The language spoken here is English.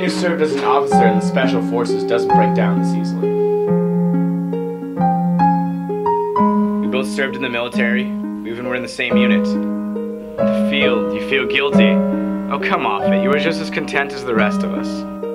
who served as an officer in the Special Forces doesn't break down this easily. We both served in the military. We even were in the same unit. In the field, you feel guilty. Oh, come off it. You were just as content as the rest of us.